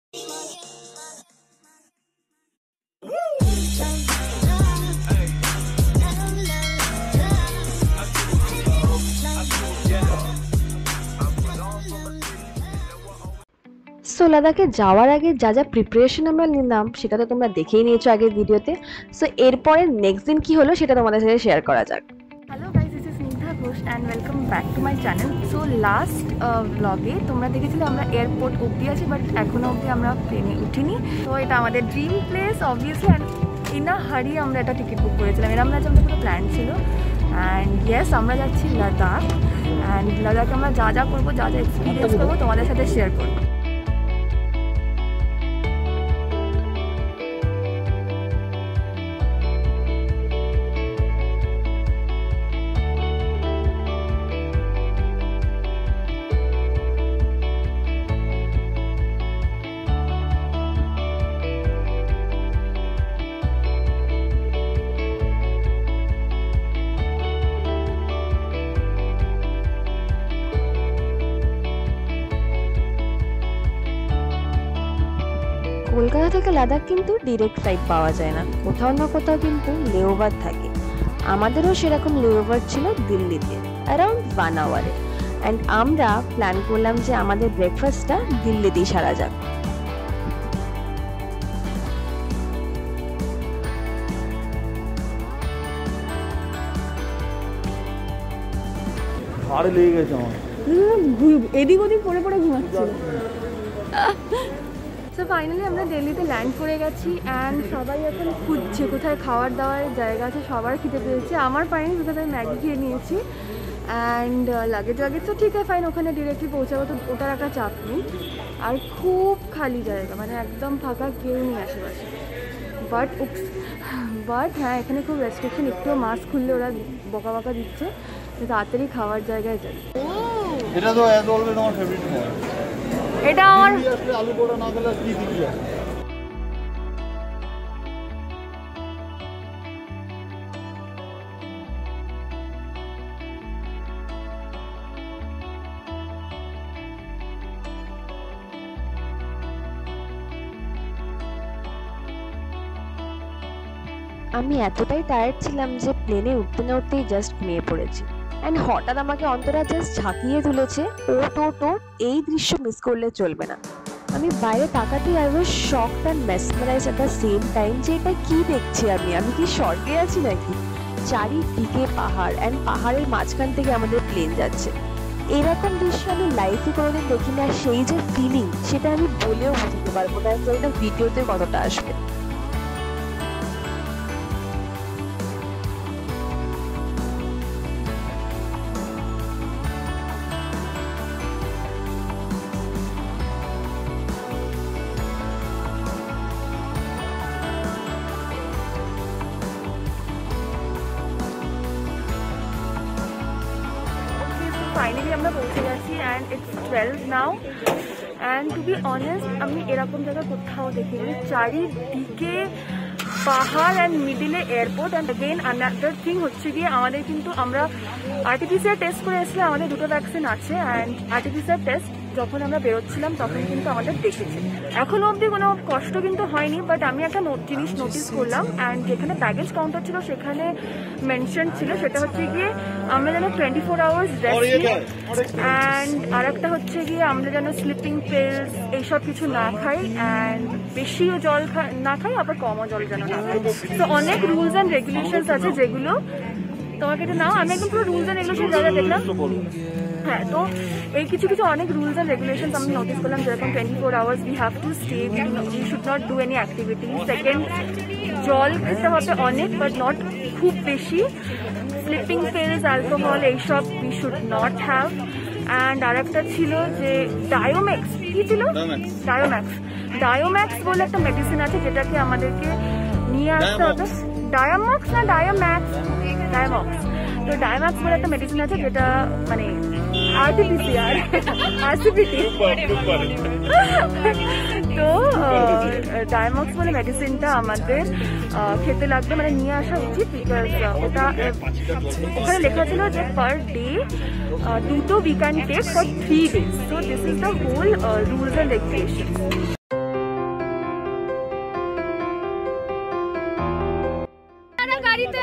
So লাদাখে যাওয়ার আগে যা যা প্রিপারেশন আমরা নিলাম সেটা তো তোমরা দেখেই নিয়েছো আগের ভিডিওতে। সো এরপরে নেক্সট দিন কি হলো সেটা তোমাদের সাথে শেয়ার করা যাক। Hello guys, this is Snigdha Ghosh and welcome back to my channel. So last ব্লগে তোমরা দেখেছিলে আমরা এয়ারপোর্ট অবধি আছি, বাট এখনও অবধি আমরা প্লেনে উঠিনি। তো এটা আমাদের dream place obviously, and in a hurry আমরা এটা টিকিট বুক করেছিলাম। এরকম না যে আমাদের পুরো প্ল্যান ছিল। অ্যান্ড ইয়েস, আমরা যাচ্ছি লাদাখ, অ্যান্ড লাদাখে আমরা যা যা করবো, যা যা এক্সপিরিয়েন্স করবো তোমাদের সাথে শেয়ার করবো। কলকাতা থেকে লাদাখ কিন্তু ডিরেক্ট ফ্লাইট পাওয়া যায় না, কোথাও না কোথাও কিন্তু লেওভার থাকে। আমাদেরও সেরকম লেওভার ছিল দিল্লিতে, অ্যারাউন্ড 1 আওয়ারে। অ্যান্ড আমরা প্ল্যান করলাম যে আমাদের ব্রেকফাস্টটা দিল্লিতেই সারা যাক। এদিক ওদিক পড়ে পড়ে ঘুমাচ্ছিল। তো ফাইনালি আমরা দিল্লিতে ল্যান্ড করে গেছি, অ্যান্ড সবাই এখন খুঁজছে কোথায় খাওয়ার দাওয়ার জায়গা আছে। সবার খিদে পেয়েছে, আমার পাইনি বিকজ আমি ম্যাগি খেয়ে নিয়েছি। অ্যান্ড লাগেজ তো ঠিক আছে, ফাইন, ওখানে ডিরেক্টলি পৌঁছাবো, তো ওটার একটা চাপ নেই। আর খুব খালি জায়গা, মানে একদম ফাঁকা, কেউ নেই আশেপাশে। বাট হ্যাঁ, এখানে খুব রেস্ট্রিকশন, একটু মাস্ক খুললে ওরা বকা বকা দিচ্ছে যে তাড়াতাড়ি খাওয়ার জায়গায় যাই। এটা তো অ্যাজ অলওয়েজ আমার ফেভারিট নয়। এটা আমার আলু পোড়া না খেলে কি দিবি? আমি এতটাই টায়ার্ড ছিলাম যে প্লেনে উঠতে না উঠতেই জাস্ট ঘুমিয়ে পড়েছি। অ্যান্ড হঠাৎ আমাকে অন্তরা জাস্ট ঝাঁকিয়ে তুলেছে, ও এই দৃশ্য মিস করলে চলবে না। আমি বাইরে তাকাতেই I was shocked and mesmerised at the same time যে এটা কি দেখছি আমি কি স্বর্গে আছি নাকি? চারিদিকে পাহাড়, অ্যান্ড পাহাড়ের মাঝখান থেকে আমাদের প্লেন যাচ্ছে। এরকম দৃশ্য আমি লাইফে কোনোদিন দেখিনি। আর সেই যে ফিলিং, সেটা আমি বলেও বোঝাতে পারবো না, এটা ভিডিওতে কতটা আসবে। ফাইনালি আমরা পৌঁছে গেছি, and it's 12 now. And to be honest, আমি এরকম জায়গা কোথাও দেখিনি। চারিদিকে পাহাড় অ্যান্ড মিডিলে airport. And again another thing হচ্ছে গিয়ে আমাদের কিন্তু আমরা আরটিপিসিআর টেস্ট করে এসেছি, আমাদের 2টো ভ্যাকসিন আছে। অ্যান্ড আরটিপিসিআর টেস্ট যখন আমরা বেরোচ্ছিলাম তখন কিন্তু আমাদের দেখেছে। এখনো অবধি কোনো কষ্ট কিন্তু হয়নি, বাট আমি একটা জিনিস নোটিস করলাম। অ্যান্ড যেখানে ব্যাগেজ কাউন্টার ছিল সেখানে মেনশন ছিল, সেটা হচ্ছে গিয়ে আমরা যেন 24 আওয়ার্স রেস্ট নিই। অ্যান্ড আর একটা হচ্ছে গিয়ে আমরা যেন স্লিপিং পিলস এইসব কিছু না খাই, অ্যান্ড বেশিও জল না খাই, আবার কমও জল যেন না খাই। তো অনেক রুলস অ্যান্ড রেগুলেশনস আছে যেগুলো তোমাকে এটা নাও, আমি একদম পুরো রুলস অ্যান্ড রেগুলেশন যা যা দেখলাম। হ্যাঁ, তো এই কিছু অনেক রুলস অ্যান্ড রেগুলেশনস আমি নোটিস করলাম, যেরকম 24 hours we have to stay, we should not do any activity. Second, জল খেতে হবে অনেক, বাট নট খুব বেশি। স্লিপিং পিলস, অ্যালকোহল এইসব we should not have. And আর একটা ছিল যে ডায়োম্যাক্স, কি ছিল? ডায়োম্যাক্স বলে একটা মেডিসিন আছে যেটাকে আমাদেরকে নিয়ে আসতে হবে। ডায়ামক্স না ডায়াম্যাক্স? ডায়ামক্স। তো ডায়াম্যাক্স বলে একটা মেডিসিন আছে যেটা মানে আরটিপিসিআর আরসিপিটি। তো ডায়ামক্স বলে মেডিসিনটা আমাদের খেতে লাগবে, মানে নিয়ে আসা উচিত। বিকজ ওটা ওখানে লেখা ছিল যে per day 2 we can take for 3 days. So this is the whole rules and regulations.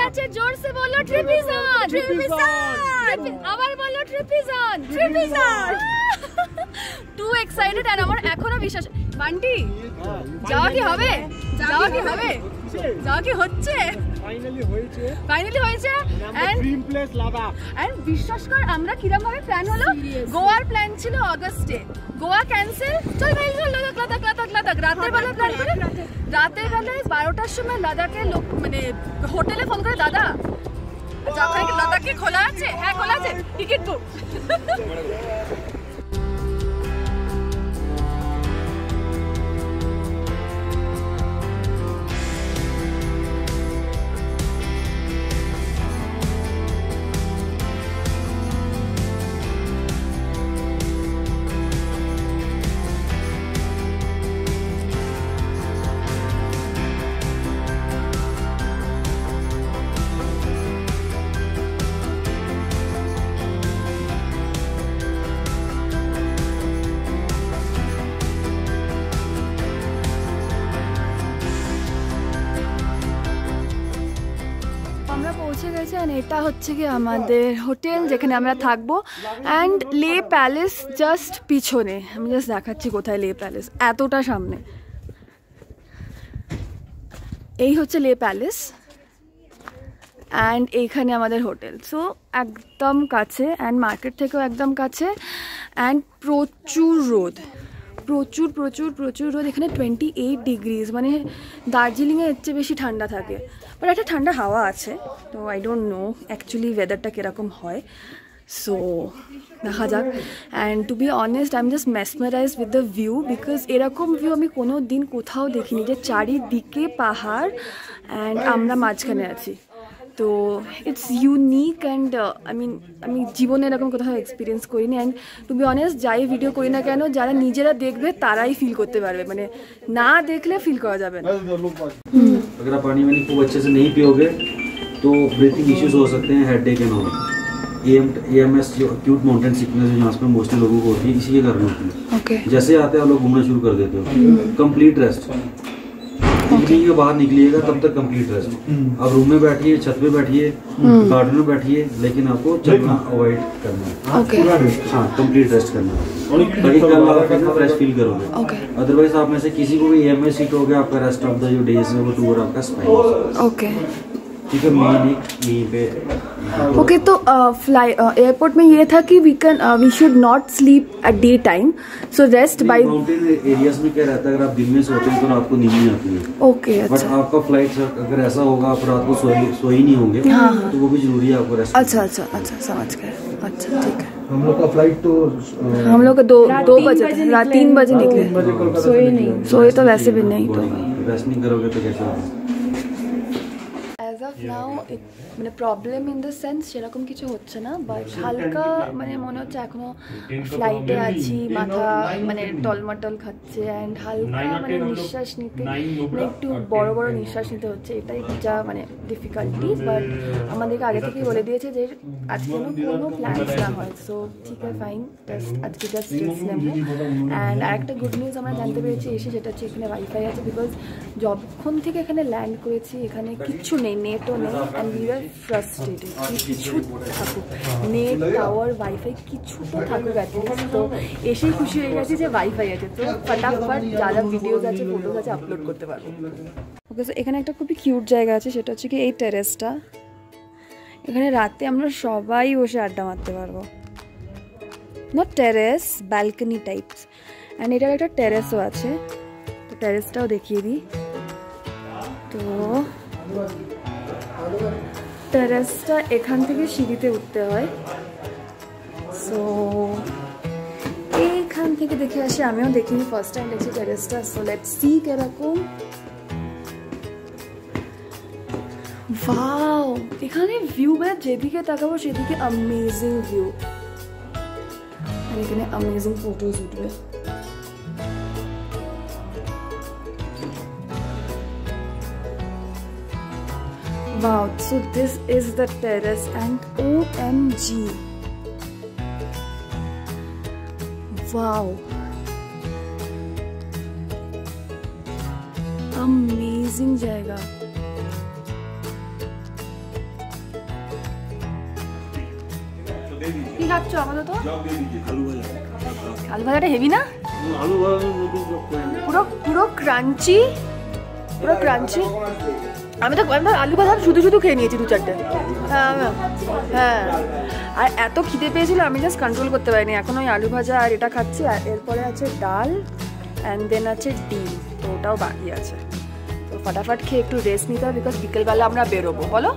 আছে জোরসে বলো trip is on, trip is on, আবার বলো trip is on, trip is on. Too excited and আমার এখনো বিশ্বাস। বান্টি যাওয়া কি হবে, যাওয়া কি হবে, যাওয়া কি হচ্ছে? ফাইনালি হয়েছে and dream place Ladakh. And বিশ্বাস কর আমরা কিরকম ভাবে প্ল্যান হলো, গোয়ার প্ল্যান ছিল অগস্টে, গোয়া ক্যান্সেল, চল ভাই চল লাদাখ লাদাখ লাদাখ লাদাখ। রাতের বেলা প্ল্যান করে, রাতের বেলায় 12টার সময় লাদাখে লোক মানে হোটেলে ফোন করে, দাদা ওখানে কি লাদাখে খোলা আছে? হ্যাঁ খোলা আছে, টিকিট বুক। আমরা পৌঁছে গেছি আর এটা হচ্ছে কি আমাদের হোটেল যেখানে আমরা থাকবো। অ্যান্ড লে প্যালেস জাস্ট পিছনে, আমি জাস্ট দেখাচ্ছি কোথায় লে প্যালেস, এতটা সামনে। এই হচ্ছে লে প্যালেস অ্যান্ড এইখানে আমাদের হোটেল। সো একদম কাছে অ্যান্ড মার্কেট থেকেও একদম কাছে অ্যান্ড প্রচুর রোদ, প্রচুর প্রচুর প্রচুর রোদ। এখানে 28 ডিগ্রিজ, মানে দার্জিলিংয়ে এর চেয়ে বেশি ঠান্ডা থাকে, বাট একটা ঠান্ডা হাওয়া আছে। তো আই ডোন্ট নো অ্যাকচুয়ালি ওয়েদারটা কীরকম হয়, সো দেখা যাক। And to be honest I am just mesmerised with the view, because এরকম ভিউ আমি কোনো দিন কোথাও দেখিনি, যে চারিদিকে পাহাড় অ্যান্ড আমরা মাঝখানে আছি। তো ইটস ইউনিক অ্যান্ড আমি জীবনে এরকম কোথাও এক্সপিরিয়েন্স করিনি। অ্যান্ড টু বি অনেস্ট যাই ভিডিও করি না কেন, যারা নিজেরা দেখবে তারাই ফিল করতে পারবে, মানে না দেখলে ফিল করা যাবে না। अगर आप पानी वानी खूब अच्छे से नहीं पियोगे तो ब्रीथिंग इश्यूज हो सकते हैं, हेडेक एंड ऑल। AMS जो एक्यूट माउंटेन सिकनेस है, यहाँ पे मोस्टली लोगों को होती है, इसी के कारण होती है। ओके, जैसे आते हैं आप लोग घूमना शुरू कर देते हो, कंप्लीट रेस्ट। इवनिंग के बाहर निकलिएगा तब तक कंप्लीट रेस्ट। आप रूम में बैठिए, छत पे बैठिए, गार्डन में बैठिए, लेकिन आपको चलना अवॉइड करना है। ओके, हाँ कंप्लीट रेस्ट करना है, ताकि कल आप फ्रेश फील करोगे। ओके, अदरवाइज आप में से किसी को भी AMS हिट हो गया, आपका रेस्ट ऑफ द जो डेज है वो टूर आपका स्पाइन। ओके, ठीक है, मेन यहीं पे। ओके। तो एयरपोर्ट में ये था कि we should not sleep at day time, so rest by mountain areas में क्या रहता है, अगर आप दिन में सोते हैं तो रात को नींद नहीं आती है। ओके, बट अच्छा आपका फ्लाइट अगर ऐसा होगा आप रात को सो ही नहीं होंगे, तो वो भी जरूरी है आपको रेस्ट। अच्छा अच्छा अच्छा, समझ गए। अच्छा ठीक है। हम लोग का फ्लाइट तो हम लोग का दो बजे, रात 3 बजे निकले, सोए नहीं, सोए तो वैसे भी नहीं। तो रेस्ट नहीं करोगे तो कैसे होगा? অ্যাজ অফ নাও মানে প্রবলেম ইন দ্য সেন্স সেরকম কিছু হচ্ছে না, বাট হালকা মানে মনে হচ্ছে এখনো ফ্লাইটে আছি, মাথা মানে টলমটল খাচ্ছে অ্যান্ড হালকা মানে নিঃশ্বাস নিতে মানে একটু বড় বড় নিঃশ্বাস নিতে হচ্ছে, এটাই যা মানে ডিফিকাল্টি। বাট আমাদেরকে আগে থেকেই বলে দিয়েছে যে আজকে যেন কোনো প্ল্যানস না হয়। সো ঠিক আছে, ফাইন, আজকে জাস্ট রেস্ট নেবো। অ্যান্ড আরেকটা গুড নিউজ আমরা জানতে পেরেছি এসে, যেটা হচ্ছে এখানে ওয়াইফাই আছে, বিকজ যখন থেকে এখানে ল্যান্ড করেছি এখানে কিচ্ছু নেই, নেটও নেই। অ্যান্ড উই আর ফ্রাস্ট্রেটেড, কিছু থাকুক, নেট টাওয়ার ওয়াইফাই কিছু তো থাকুক অ্যাটলিস্ট। তো এসেই খুশি হয়ে গেছি যে ওয়াইফাই আছে, তো ফটাফট যা যা ভিডিওস আছে ফটোস আছে আপলোড করতে পারবো। ওকে, সো এখানে একটা খুবই কিউট জায়গা আছে, সেটা হচ্ছে কি এই টেরেসটা। এখানে রাতে আমরা সবাই বসে আড্ডা মারতে পারবো, not terrace, balcony types. And এটার একটা টেরেসও আছে, তো টেরেসটাও দেখিয়ে দিই। তো টেরেসটা এখান থেকে সিঁড়িতে উঠতে হয়, সো এইখান থেকে দেখে আসি। আমিও দেখিনি, ফার্স্ট টাইম দেখছি টেরেসটা। সো লেটস সি কিরকম। ওয়াও, এখানে ভিউ মানে যেদিকে তাকাবো সেদিকে অ্যামেজিং ভিউ, আর এখানে অ্যামেজিং ফটোজ উঠবে। Wow, so this is the terrace and OMG. Wow. Amazing jayega. কি খাচ্ছ আপাতত? আলু ভাজাটা হেভি না? পুরো ক্রাঞ্চি, পুরো ক্রাঞ্চি। আমি তো আলু ভাজা শুধু শুধু খেয়ে নিয়েছি 2-4টে। হ্যাঁ, আর এত খিদে পেয়েছিল আমি জাস্ট কন্ট্রোল করতে পারিনি। এখন ওই আলু ভাজা আর এটা খাচ্ছি, আর এরপরে আছে ডাল অ্যান্ড দেন আছে ডিম, তো ওটাও বাকি আছে। তো ফটাফট খেয়ে একটু রেস্ট নিতে হবে, বিকজ বিকেলবেলা আমরা বেরোবো। বলো,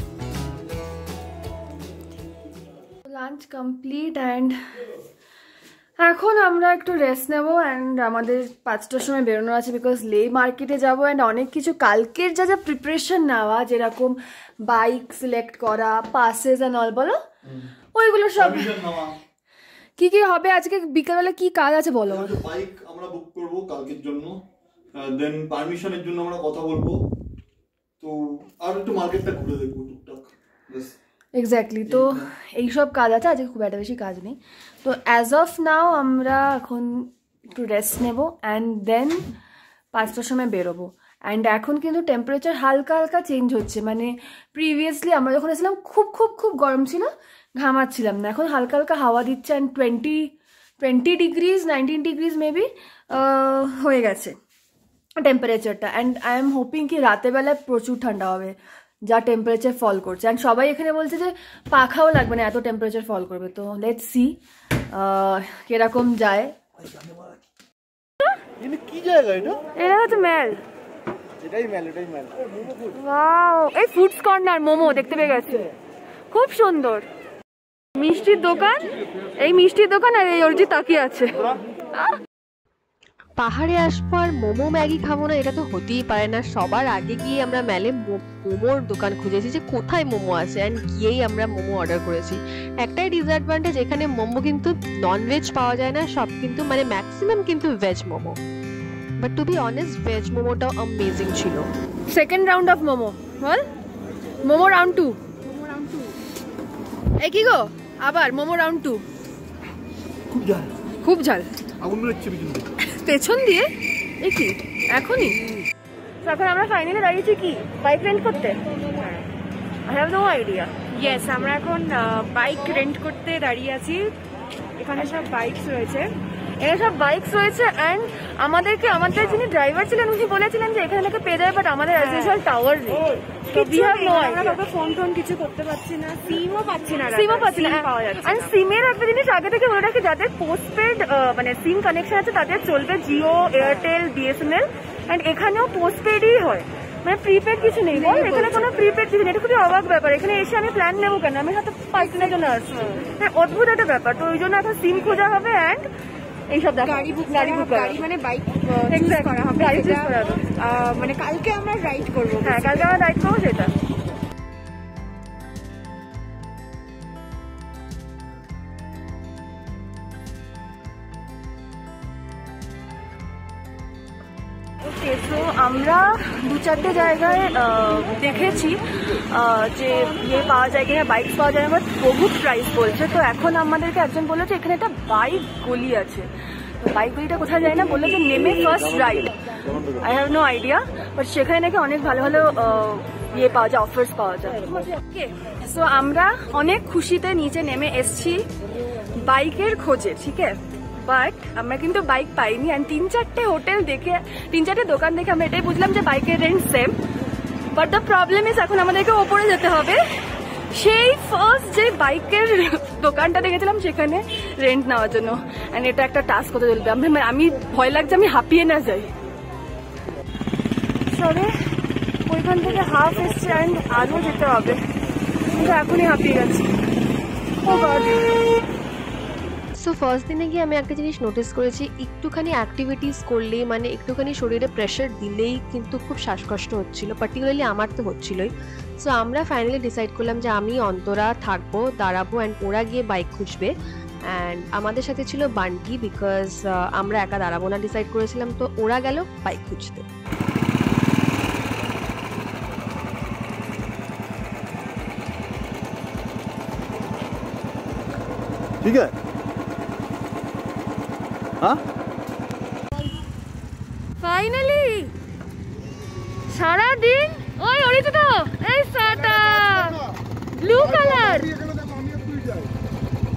লাঞ্চ কমপ্লিট অ্যান্ড এখন আমরা একটু রেস্ট নেবো অ্যান্ড আমাদের 5টার সময় বেরোনো আছে, বিকজ লে মার্কেটে যাবো অ্যান্ড অনেক কিছু কালকের যা যা প্রিপারেশন নেওয়া, যেরকম বাইক সিলেক্ট করা, পাসেস অ্যান্ড অল, বলো ওইগুলো সব কি কি হবে আজকে বিকেলবেলা, কি কাজ আছে বলো। বাইক আমরা বুক করব কালকের জন্য, দেন পারমিশনের জন্য আমরা কথা বলবো, তো আর একটু মার্কেটটা ঘুরে দেখবো টুকটাক। এক্স্যাক্টলি, তো এইসব কাজ আছে, আজকে খুব একটা বেশি কাজ নেই। তো অ্যাজ অফ নাও আমরা এখন একটু রেস্ট নেবো অ্যান্ড দেন 5টার সময় বেরোবো। অ্যান্ড এখন কিন্তু টেম্পারেচার হালকা হালকা চেঞ্জ হচ্ছে, মানে প্রিভিয়াসলি আমরা যখন এসেছিলাম খুব খুব খুব গরম ছিল, ঘামাচ্ছিলাম না, এখন হালকা হালকা হাওয়া দিচ্ছে অ্যান্ড 20 ডিগ্রিজ 19 ডিগ্রিজ মেবি হয়ে গেছে টেম্পারেচারটা। অ্যান্ড আই এম হোপিং কি রাতের বেলায় প্রচুর ঠান্ডা হবে, যা টেম্পারেচার ফল করছে। অ্যান্ড সবাই এখানে বলছে যে পাখাও লাগবে না, এত টেম্পারেচার ফল করবে। তো লেটস সি কিরকম যায়। কি জায়গা এটা? এটা হচ্ছে ম্যাল। এটাই ম্যাল, এটাই ম্যাল। ওয়াও, এই ফুডস কর্নার মোমো দেখতে পেয়ে গেছে, খুব সুন্দর। মিষ্টির দোকান, এই মিষ্টির দোকান আর এই অর্জি তাকিয়ে আছে। পাহাড়ে আসবো আর মোমো ম্যাগি খাবো না, এটা তো হতেই পারে না। সবার আগে গিয়ে আমরা ম্যালে মোমোর দোকান খুঁজেছি যে কোথায় মোমো আছে, অ্যান্ড গিয়েই আমরা মোমো অর্ডার করেছি। একটাই ডিসঅ্যাডভান্টেজ, এখানে মোমো কিন্তু ননভেজ পাওয়া যায় না, সব কিন্তু মানে ম্যাক্সিমাম কিন্তু veg momo. But to be honest, veg মোমোটাও অ্যামেজিং ছিল। সেকেন্ড রাউন্ড অফ মোমো, বল মোমো রাউন্ড 2। এই কি গো, আবার মোমো রাউন্ড 2। খুব ঝাল, খুব ঝাল, আগুন বেরোচ্ছে পেছন দিয়ে। এই কি এখনই? এখন আমরা ফাইনালি দাঁড়িয়েছি কি বাইক রেন্ট করতে? I have no idea. Yes, আমরা এখন বাইক রেন্ট করতে দাঁড়িয়ে আছি। এখানে সব বাইকস রয়েছে, এখানে সব বাইকস রয়েছে অ্যান্ড আমাদেরকে আমাদের যিনি ড্রাইভার ছিলেন উনি বলেছিলেন যে এখানে থেকে পেয়ে যাবে, বাট আমাদের অ্যাজ ইউজুয়াল টাওয়ার নেই। আমরা কাউকে ফোন টোন কিছু করতে পারছি না, সিমও পাচ্ছি না, পাওয়া যাচ্ছে। আর সিমের একটা জিনিস আগে থেকে বলে রাখি, যাদের পোস্টপেড মানে সিম কানেকশন আছে তাদের চলবে জিও, এয়ারটেল, বিএসএনএল, অ্যান্ড এখানেও পোস্টপেডই হয়, মানে প্রিপেড কিছু নেই। বল এখানে কোনো প্রিপেড কিছু নেই, এটা খুবই অবাক ব্যাপার। এখানে এসে আমি প্ল্যান নেবো কেন, আমি হয়তো 5 দিনের জন্য আসছি, হ্যাঁ অদ্ভুত একটা ব্যাপার। তো ওই জন্য এখন সিম খোঁজা হবে অ্যান্ড এইসব গাড়ি বুক মানে বাইক করা হবে, গাড়ি চুজ করা হবে। মানে কালকে আমরা রাইড করবো। হ্যাঁ, কালকে আমরা রাইড করবো সেটা। ওকে, সো আমরা 2-4টে জায়গায় দেখেছি যে ইয়ে পাওয়া যায় কিনা, বাইক পাওয়া যায়, বাট বহুত প্রাইস বলছে। তো এখন আমাদেরকে একজন বললো যে এখানে একটা বাইক গলি আছে, তো বাইক গলিটা কোথায় যায় না, বললো যে নেমে first ride. I have no idea, but সেখানে নাকি অনেক ভালো ভালো ইয়ে পাওয়া যায়, অফার্স পাওয়া যায়। ওকে, সো আমরা অনেক খুশিতে নিচে নেমে এসছি বাইকের খোঁজে, ঠিক আছে। বাট আমরা কিন্তু বাইক পাইনি, অ্যান্ড 3-4টে হোটেল দেখে 3-4টে দোকান দেখে আমরা এটাই বুঝলাম যে বাইকের rent same. But the problem is এখন আমাদেরকে ওপরে যেতে হবে, সেই ফার্স্ট যে বাইকের দোকানটা দেখেছিলাম সেখানে রেন্ট নেওয়ার জন্য, অ্যান্ড এটা একটা টাস্ক হতে চলবে। আমি ভয় লাগছে আমি হাঁপিয়ে না যাই। সবে ওইখান থেকে হাফ এসছে অ্যান্ড আরও যেতে হবে, কিন্তু এখনই হাঁপিয়ে গেছি। ও গড। সো ফার্স্ট দিনে গিয়ে আমি একটা জিনিস নোটিস করেছি, একটুখানি অ্যাক্টিভিটিস করলেই মানে একটুখানি শরীরে প্রেশার দিলেই কিন্তু খুব শ্বাসকষ্ট হচ্ছিল, পার্টিকুলারলি আমার তো হচ্ছিলই। সো আমরা ফাইনালি ডিসাইড করলাম যে আমি অন্তরা থাকবো, দাঁড়াবো, অ্যান্ড ওরা গিয়ে বাইক খুঁজবে। অ্যান্ড আমাদের সাথে ছিল বান্টি, বিকজ আমরা একা দাঁড়াবো না ডিসাইড করেছিলাম, তো ওরা গেল বাইক খুঁজতে। ঠিক আছে, হ্যাঁ ফাইনালি সারাদিন ওই অরিজিৎ এই সাটা ব্লু কালার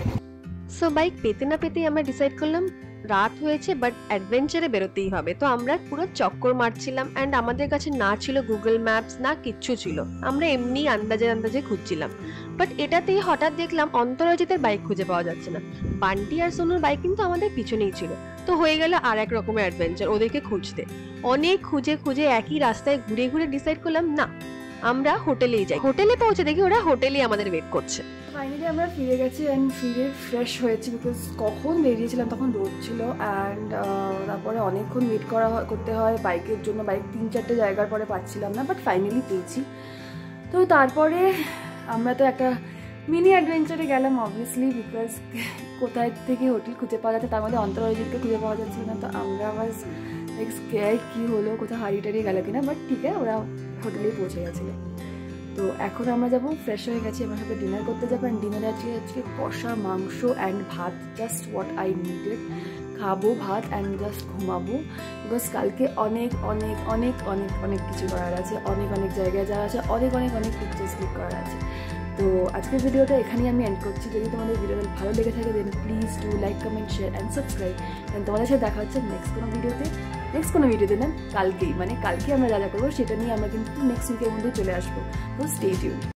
সো বাইক পেতে না পেতেই আমরা ডিসাইড করলাম রাত হয়েছে বাট অ্যাডভেঞ্চারে বেরোতেই হবে। তো আমরা পুরো চক্কর মারছিলাম অ্যান্ড আমাদের কাছে না ছিল গুগল ম্যাপস না কিচ্ছু ছিল, আমরা এমনি আন্দাজে খুঁজছিলাম। বাট এটাতেই হঠাৎ দেখলাম অন্তরাজিতের বাইক খুঁজে পাওয়া যাচ্ছে না, বান্টি আর সোনুর বাইক কিন্তু আমাদের পিছনেই ছিল। তো হয়ে গেল আর এক রকমের অ্যাডভেঞ্চার ওদেরকে খুঁজতে। অনেক খুঁজে একই রাস্তায় ঘুরে ডিসাইড করলাম না আমরা হোটেলেই যাই। হোটেলে পৌঁছে দেখি ওরা হোটেলেই আমাদের ওয়েট করছে। ফাইনালি আমরা ফিরে গেছি অ্যান্ড ফিরে ফ্রেশ হয়েছি, বিকজ কখন বেরিয়েছিলাম তখন রোদ ছিল অ্যান্ড তারপরে অনেকক্ষণ ওয়েট করতে হয় বাইকের জন্য। বাইক 3-4টে জায়গার পরে পাচ্ছিলাম না, বাট ফাইনালি পেয়েছি। তো তারপরে আমরা তো একটা মিনি অ্যাডভেঞ্চারে গেলাম অবভিয়াসলি, বিকজ কোথায় থেকে হোটেল খুঁজে পাওয়া যাচ্ছে, তার মধ্যে অন্তরাজিৎকে খুঁজে পাওয়া যাচ্ছে না। তো আমরা বাস স্কেয়ার কী হলো, কোথাও হারিয়ে গেল কিনা, বাট ঠিক আছে ওরা হোটেলেই পৌঁছে গেছিলো। তো এখন আমরা যাবো, ফ্রেশ হয়ে গেছি, আমার সাথে ডিনার করতে যাবো। অ্যান্ড ডিনারে আজকে কষা মাংস অ্যান্ড ভাত, জাস্ট হোয়াট আই নিডেড। খাবো ভাত অ্যান্ড জাস্ট ঘুমাবো, বিকজ কালকে অনেক অনেক অনেক অনেক অনেক কিছু করার আছে, অনেক জায়গায় যাওয়া আছে, অনেক পিকচার্স ক্লিক করার আছে। তো আজকের ভিডিওটা এখানেই আমি এন্ড করছি। যদি তোমাদের ভিডিওটা ভালো লেগে থাকে then please do like, comment, share and subscribe. And তোমাদের সাথে দেখা হচ্ছে নেক্সট কোনো ভিডিওতে না কালকেই, মানে কালকে আমরা যা করবো সেটা নিয়ে আমরা কিন্তু নেক্সট উইকের মধ্যে চলে আসবো। তো স্টে টিউন।